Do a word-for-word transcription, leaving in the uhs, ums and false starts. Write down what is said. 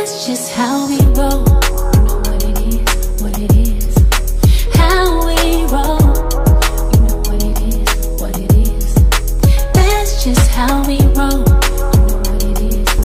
That's just how we roll. You know what it is, what it is. How we roll. You know what it is, what it is. That's just how we roll.